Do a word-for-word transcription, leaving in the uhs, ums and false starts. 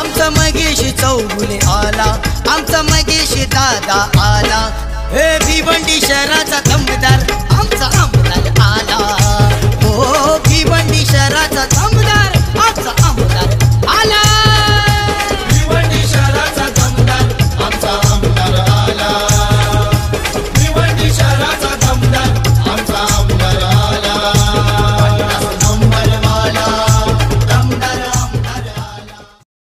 आमचा मगेश चौगुले आला, आमचा मगेश दादा आला। हे भिवंडी शहराचा दमदार